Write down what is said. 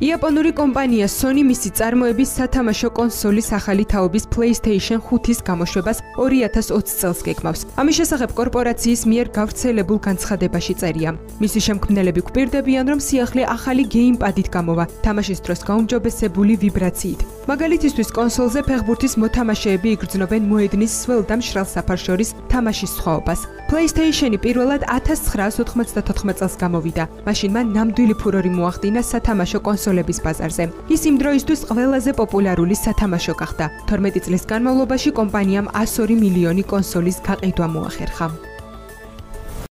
იაპონური კომპანია Sony მისი წარმოების სათამაშო კონსოლის ახალი თაობის PlayStation 5-ის გამოშვებას 2020 წელს გეგმავს. ამის შესახებ კორპორაციის მიერ გავრცელებულ განცხადებაში წერია. მისი შემქმნელები გვპირდებიან, რომ სიახლე ახალი გეიმპადით გამოვა, თამაშის დროს გაუმჯობესებული ვიბრაციით. მაგალითისთვის კონსოლზე ფეხბურთის მოთამაშეები იგრძნობენ მოედნის სველ და მშრალ საფარს შორის თამაშის სხვაობას. PlayStation-ი პირველად 1994 წელს გამოვიდა. მაშინ მან ნამდვილი ფურორი მოახდინა სათამაშო კონსოლების ბაზარზე. ის იმ დროისთვის ყველაზე პოპულარული სათამაშო გახდა. 12 წლის განმავლობაში კომპანიამ 102 მილიონი კონსოლის გაყიდვა მოახერხა.